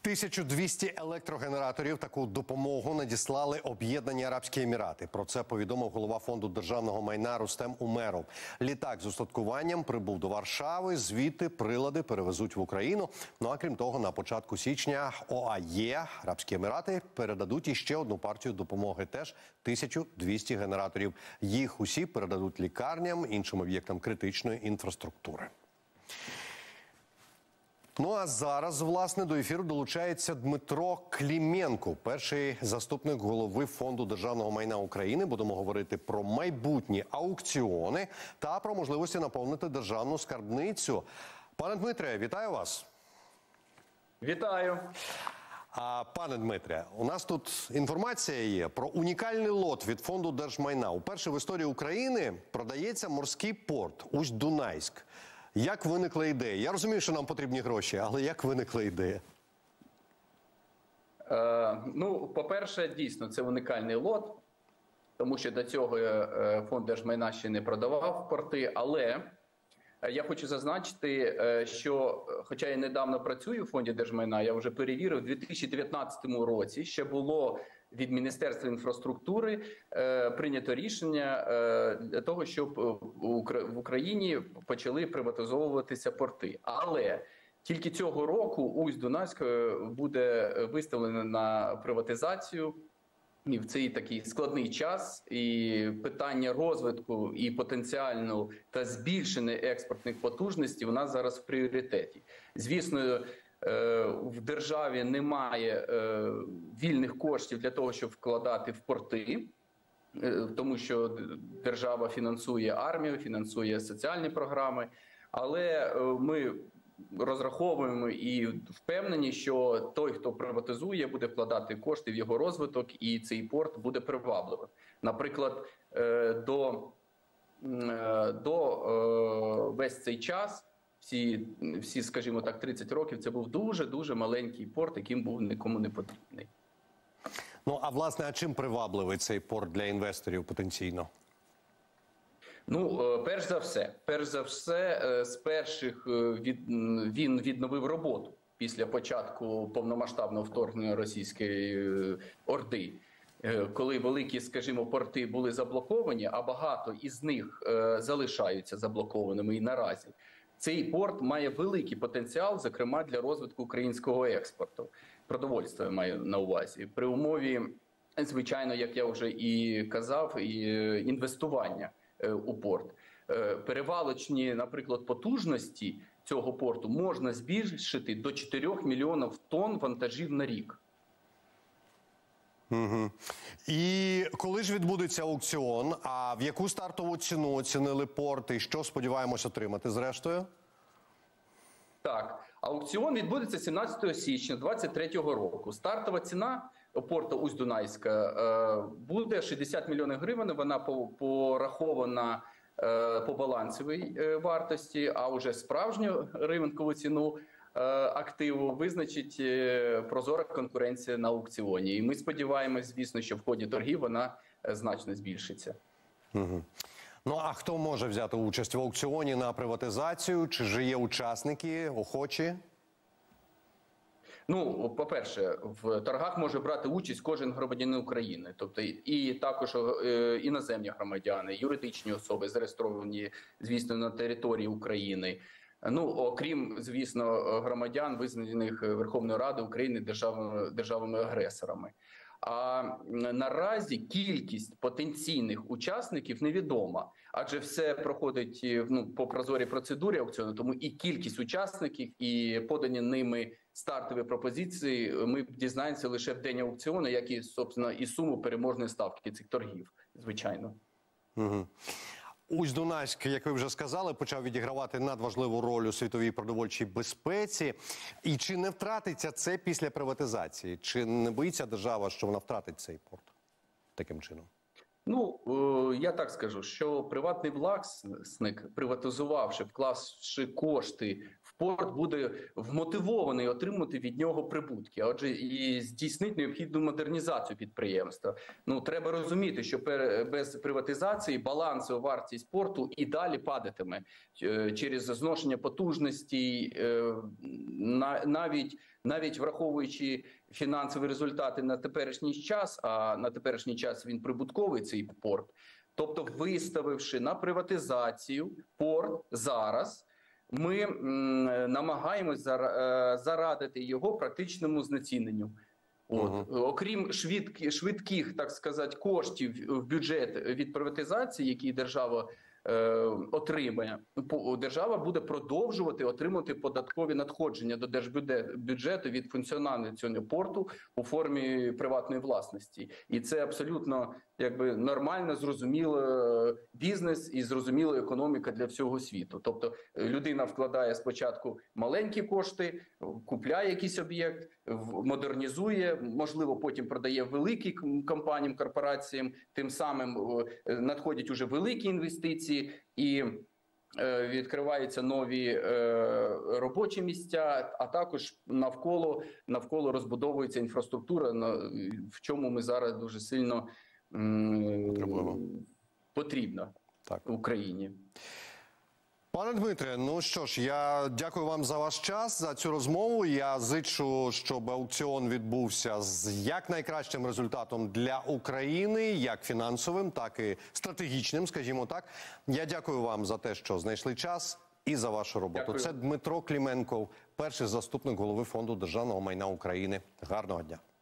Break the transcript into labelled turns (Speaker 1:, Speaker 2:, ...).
Speaker 1: 1200 електрогенераторів таку допомогу надіслали Об'єднані Арабські Емірати. Про це повідомив голова фонду державного майна Рустем Умеров. Літак з устаткуванням прибув до Варшави, звідти прилади перевезуть в Україну. Ну а крім того, на початку січня ОАЄ, Арабські Емірати, передадуть іще одну партію допомоги, теж 1200 генераторів. Їх усі передадуть лікарням, іншим об'єктам критичної інфраструктури. Ну а зараз, власне, до ефіру долучається Дмитро Клименко, перший заступник голови Фонду державного майна України. Будемо говорити про майбутні аукціони та про можливості наповнити державну скарбницю. Пане Дмитре, вітаю вас.
Speaker 2: Вітаю.
Speaker 1: Пане Дмитре, у нас тут інформація є про унікальний лот від Фонду держмайна. Уперше в історії України продається морський порт Усть-Дунайськ. Як виникла ідея? Я розумію, що нам потрібні гроші, але як виникла ідея?
Speaker 2: Ну, по-перше, дійсно, це унікальний лот, тому що до цього Фонд держмайна ще не продавав порти, але я хочу зазначити, що, хоча я недавно працюю в Фонді держмайна, я вже перевірив, у 2019 році ще було від Міністерства інфраструктури прийнято рішення для того, щоб в Україні почали приватизовуватися порти. Але тільки цього року Усть-Дунайськ буде виставлено на приватизацію. І в цей такий складний час, і питання розвитку і потенціального та збільшення експортних потужностей у нас зараз в пріоритеті. Звісно, в державі немає вільних коштів для того, щоб вкладати в порти, тому що держава фінансує армію, фінансує соціальні програми, але ми розраховуємо і впевнені, що той, хто приватизує, буде вкладати кошти в його розвиток, і цей порт буде привабливим. Наприклад, весь цей час, всі, скажімо так, 30 років, це був дуже-дуже маленький порт, яким був нікому не потрібний.
Speaker 1: Ну, а власне, а чим привабливий цей порт для інвесторів потенційно?
Speaker 2: Ну, перш за все, з перших він відновив роботу після початку повномасштабного вторгнення російської орди. Коли великі, скажімо, порти були заблоковані, а багато із них залишаються заблокованими і наразі. Цей порт має великий потенціал, зокрема, для розвитку українського експорту. Продовольства я маю на увазі. При умові, звичайно, як я вже і казав, інвестування у порт. Перевалочні, наприклад, потужності цього порту можна збільшити до 4 мільйонів тонн вантажів на рік.
Speaker 1: Угу. І коли ж відбудеться аукціон, а в яку стартову ціну оцінили порт і що сподіваємось отримати зрештою?
Speaker 2: Так, аукціон відбудеться 17 січня 2023 року. Стартова ціна порту Усть-Дунайська буде 60 мільйонів гривень, вона порахована по балансовій вартості, а вже справжню ринкову ціну активу визначить прозора конкуренція на аукціоні. І ми сподіваємось, звісно, що в ході торгів вона значно збільшиться.
Speaker 1: Угу. Ну, а хто може взяти участь в аукціоні на приватизацію? Чи ж є учасники, охочі?
Speaker 2: Ну, по-перше, в торгах може брати участь кожен громадянин України. Тобто і також іноземні громадяни, юридичні особи, зареєстровані, звісно, на території України. Ну, окрім, звісно, громадян, визнаних Верховною Радою України державами-агресорами. А наразі кількість потенційних учасників невідома, адже все проходить по прозорій процедурі аукціону, тому і кількість учасників, і подані ними стартові пропозиції ми дізнаємося лише в день аукціону, як і, собственно, і суму переможної ставки цих торгів, звичайно.
Speaker 1: Угу. Усть-Дунайськ, як ви вже сказали, почав відігравати надважливу роль у світовій продовольчій безпеці. І чи не втратиться це після приватизації? Чи не боїться держава, що вона втратить цей порт таким чином?
Speaker 2: Ну, я так скажу, що приватний власник, приватизувавши, вклавши кошти в порт, буде вмотивований отримати від нього прибутки, а отже і здійснити необхідну модернізацію підприємства. Ну, треба розуміти, що без приватизації балансова вартість порту і далі падатиме через зношення потужностей, навіть навіть враховуючи фінансові результати на теперішній час, а на теперішній час він прибутковий, цей порт, тобто виставивши на приватизацію порт зараз, ми намагаємось зарадити його практичному знеціненню. Окрім швидких, так сказати, коштів в бюджет від приватизації, які держава отримає, держава буде продовжувати отримувати податкові надходження до держбюджету від функціонування цього порту у формі приватної власності. І це абсолютно нормально, зрозуміло бізнес і зрозуміла економіка для всього світу. Тобто людина вкладає спочатку маленькі кошти, купляє якийсь об'єкт, модернізує, можливо, потім продає великим компаніям, корпораціям, тим самим надходять уже великі інвестиції і відкриваються нові робочі місця, а також навколо розбудовується інфраструктура, в чому ми зараз дуже сильно потрібна Україні.
Speaker 1: Пане Дмитре, ну що ж, я дякую вам за ваш час, за цю розмову. Я зичу, щоб аукціон відбувся з якнайкращим результатом для України, як фінансовим, так і стратегічним, скажімо так. Я дякую вам за те, що знайшли час і за вашу роботу.
Speaker 2: Дякую.
Speaker 1: Це Дмитро Клименков, перший заступник голови Фонду державного майна України. Гарного дня.